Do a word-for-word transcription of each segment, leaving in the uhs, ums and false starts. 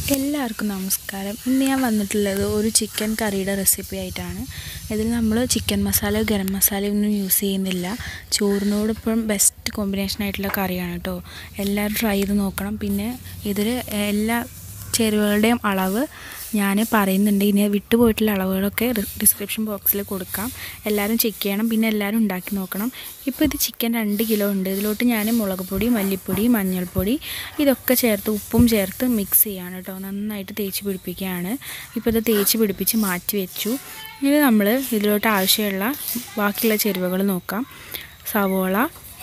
എല്ലാവർക്കും നമസ്കാരം. ഇന്ന് ഞാൻ വന്നിട്ടുള്ളത് ഒരു ചിക്കൻ കറിയുടെ റെസിപ്പി ആയിട്ടാണ്. ഇതിൽ നമ്മൾ ചിക്കൻ മസാല, ഗരം മസാല ഒന്നും യൂസ് ചെയ്യുന്നില്ല. ചോറിനോടൊപ്പം ബെസ്റ്റ് കോമ്പിനേഷൻ ആയിട്ടുള്ള കറിയാണ് കേട്ടോ. എല്ലാവരും ട്രൈ ചെയ്ത് നോക്കണം. പിന്നെ ഇതിൽ എല്ലാ ചേരുവകളുടെയും അളവ് ഞാൻ പറയുന്നുണ്ട്. ഇനി വിട്ടുപോയിട്ടുള്ള അളവുകളൊക്കെ ഡിസ്ക്രിപ്ഷൻ ബോക്സിൽ കൊടുക്കാം. എല്ലാവരും ചെക്ക് ചെയ്യണം. പിന്നെ എല്ലാവരും ഉണ്ടാക്കി നോക്കണം. ഇപ്പോൾ ഇത് ചിക്കൻ രണ്ട് കിലോ ഉണ്ട്. ഇതിലോട്ട് ഞാൻ മുളക് പൊടി, മല്ലിപ്പൊടി, മഞ്ഞൾപ്പൊടി ഇതൊക്കെ ചേർത്ത് ഉപ്പും ചേർത്ത് മിക്സ് ചെയ്യാണ് കേട്ടോ. നന്നായിട്ട് തേച്ച് പിടിപ്പിക്കുകയാണ്. ഇപ്പോൾ ഇത് തേച്ച് പിടിപ്പിച്ച് മാറ്റി വെച്ചു. ഇനി നമ്മൾ ഇതിലോട്ട് ആവശ്യമുള്ള ബാക്കിയുള്ള ചേരുവകൾ നോക്കാം. സവോള,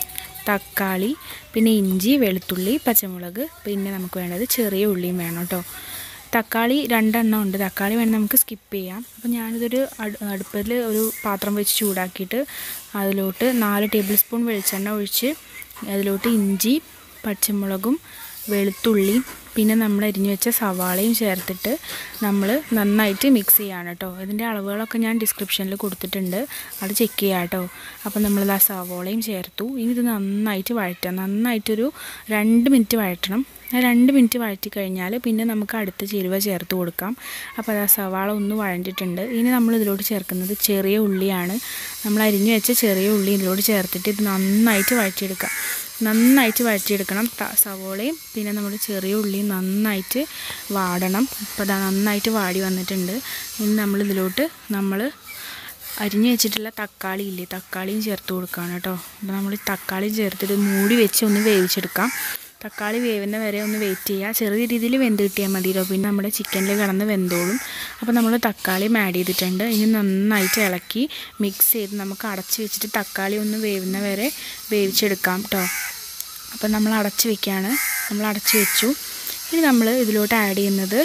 തക്കാളി, പിന്നെ ഇഞ്ചി, വെളുത്തുള്ളി, പച്ചമുളക്, പിന്നെ നമുക്ക് വേണ്ടത് ചെറിയ ഉള്ളിയും വേണം കേട്ടോ. തക്കാളി രണ്ടെണ്ണം ഉണ്ട്. തക്കാളി വേണം നമുക്ക് സ്കിപ്പ് ചെയ്യാം. അപ്പോൾ ഞാനിതൊരു അടുപ്പിൽ ഒരു പാത്രം വെച്ച് ചൂടാക്കിയിട്ട് അതിലോട്ട് നാല് ടേബിൾ സ്പൂൺ വെളിച്ചെണ്ണ ഒഴിച്ച് അതിലോട്ട് ഇഞ്ചി, പച്ചമുളകും, വെളുത്തുള്ളിയും പിന്നെ നമ്മൾ അരിഞ്ഞു വെച്ച സവാളയും ചേർത്തിട്ട് നമ്മൾ നന്നായിട്ട് മിക്സ് ചെയ്യാണ് കേട്ടോ. ഇതിൻ്റെ അളവുകളൊക്കെ ഞാൻ ഡിസ്ക്രിപ്ഷനിൽ കൊടുത്തിട്ടുണ്ട്, അത് ചെക്ക് ചെയ്യാം കേട്ടോ. അപ്പോൾ നമ്മളിത് ആ സവാളയും ചേർത്തു. ഇനി ഇത് നന്നായിട്ട് വഴറ്റാം. നന്നായിട്ടൊരു രണ്ട് മിനിറ്റ് വഴറ്റണം. രണ്ട് മിനിറ്റ് വഴറ്റി കഴിഞ്ഞാൽ പിന്നെ നമുക്ക് അടുത്ത ചേരുവ ചേർത്ത് കൊടുക്കാം. അപ്പോൾ അത് ആ സവാള ഒന്ന് വഴണ്ടിട്ടുണ്ട്. ഇനി നമ്മൾ ഇതിലോട്ട് ചേർക്കുന്നത് ചെറിയ ഉള്ളിയാണ്. നമ്മൾ അരിഞ്ഞു വെച്ച ചെറിയ ഉള്ളി ഇതിലോട്ട് ചേർത്തിട്ട് ഇത് നന്നായിട്ട് വഴറ്റിയെടുക്കാം. നന്നായിട്ട് വഴറ്റിയെടുക്കണം. സവോളയും പിന്നെ നമ്മുടെ ചെറിയ ഉള്ളിയും നന്നായിട്ട് വാടണം. അപ്പോൾ അത് നന്നായിട്ട് വാടി വന്നിട്ടുണ്ട്. ഇനി നമ്മളിതിലോട്ട് നമ്മൾ അരിഞ്ഞു വെച്ചിട്ടുള്ള തക്കാളി ഇല്ലേ, തക്കാളിയും ചേർത്ത് കൊടുക്കുകയാണ് കേട്ടോ. അപ്പോൾ നമ്മൾ തക്കാളി ചേർത്തിട്ട് മൂടി വെച്ച് ഒന്ന് വേവിച്ചെടുക്കാം. തക്കാളി വേവുന്ന വരെ ഒന്ന് വെയിറ്റ് ചെയ്യുക. ചെറിയ രീതിയിൽ വെന്ത് കിട്ടിയാൽ മതിയല്ലോ, പിന്നെ നമ്മുടെ ചിക്കനിൽ കിടന്ന് വെന്തോളും. അപ്പോൾ നമ്മൾ തക്കാളിയും ആഡ് ചെയ്തിട്ടുണ്ട്. ഇനി നന്നായിട്ട് ഇളക്കി മിക്സ് ചെയ്ത് നമുക്ക് അടച്ച് വെച്ചിട്ട് തക്കാളി ഒന്ന് വേവുന്ന വരെ വേവിച്ചെടുക്കാം കേട്ടോ. അപ്പോൾ നമ്മൾ അടച്ച് വെക്കുകയാണ്. നമ്മൾ അടച്ച് വെച്ചു. ഇനി നമ്മൾ ഇതിലോട്ട് ആഡ് ചെയ്യുന്നത്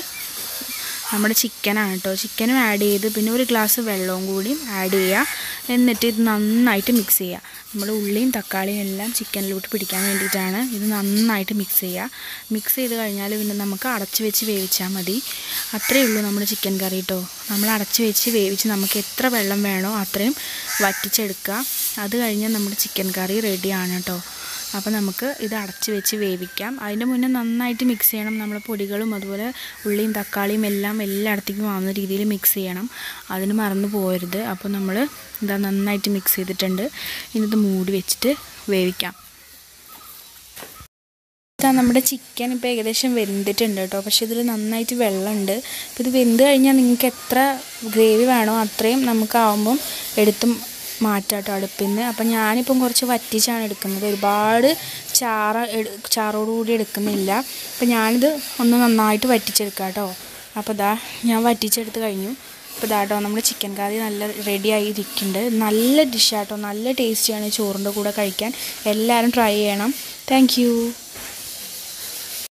നമ്മുടെ ചിക്കനാണ് കേട്ടോ. ചിക്കനും ആഡ് ചെയ്ത് പിന്നെ ഒരു ഗ്ലാസ് വെള്ളവും കൂടിയും ആഡ് ചെയ്യുക. എന്നിട്ട് ഇത് നന്നായിട്ട് മിക്സ് ചെയ്യുക. നമ്മൾ ഉള്ളിയും തക്കാളിയും എല്ലാം ചിക്കനിലോട്ട് പിടിക്കാൻ വേണ്ടിയിട്ടാണ്. ഇത് നന്നായിട്ട് മിക്സ് ചെയ്യുക. മിക്സ് ചെയ്ത് കഴിഞ്ഞാൽ പിന്നെ നമുക്ക് അടച്ച് വെച്ച് വേവിച്ചാൽ മതി. അത്രയേ ഉള്ളൂ നമ്മുടെ ചിക്കൻ കറി കേട്ടോ. നമ്മൾ അടച്ച് വെച്ച് വേവിച്ച് നമുക്ക് എത്ര വെള്ളം വേണോ അത്രയും വറ്റിച്ചെടുക്കുക. അത് കഴിഞ്ഞാൽ നമ്മുടെ ചിക്കൻ കറി റെഡിയാണ് കേട്ടോ. അപ്പോൾ നമുക്ക് ഇത് അടച്ച് വെച്ച് വേവിക്കാം. അതിൻ്റെ മുന്നേ നന്നായിട്ട് മിക്സ് ചെയ്യണം. നമ്മൾ പൊടികളും അതുപോലെ ഉള്ളിയും തക്കാളിയും എല്ലാം എല്ലായിടത്തേക്കും ആവുന്ന രീതിയിൽ മിക്സ് ചെയ്യണം. അതിന് മറന്നു പോകരുത്. അപ്പോൾ നമ്മൾ ഇതാ നന്നായിട്ട് മിക്സ് ചെയ്തിട്ടുണ്ട്. ഇനി ഇത് മൂടി വെച്ചിട്ട് വേവിക്കാം. ഇതാ നമ്മുടെ ചിക്കൻ ഇപ്പോൾ ഏകദേശം വെന്തിട്ടുണ്ട് കേട്ടോ. പക്ഷേ ഇതിൽ നന്നായിട്ട് വെള്ളമുണ്ട്. അപ്പോൾ ഇത് വെന്ത് കഴിഞ്ഞാൽ നിങ്ങൾക്ക് എത്ര ഗ്രേവി വേണോ അത്രയും നമുക്കാവുമ്പം എടുത്തും മാറ്റാം കേട്ടോ അടുപ്പിൽ നിന്ന്. അപ്പം ഞാനിപ്പം കുറച്ച് വറ്റിച്ചാണ് എടുക്കുന്നത്. ഒരുപാട് ചാറ ചാറോടുകൂടി എടുക്കുന്നില്ല. അപ്പം ഞാനിത് ഒന്ന് നന്നായിട്ട് വറ്റിച്ചെടുക്കാം കേട്ടോ. അപ്പോൾ ഇതാ ഞാൻ വറ്റിച്ചെടുത്ത് കഴിഞ്ഞു. അപ്പോൾ ഇതാ കേട്ടോ നമ്മുടെ ചിക്കൻ കറി നല്ല റെഡിയായി ഇരിക്കുന്നുണ്ട്. നല്ല ഡിഷാട്ടോ, നല്ല ടേസ്റ്റിയാണ് ചോറിൻ്റെ കൂടെ കഴിക്കാൻ. എല്ലാവരും ട്രൈ ചെയ്യണം. താങ്ക്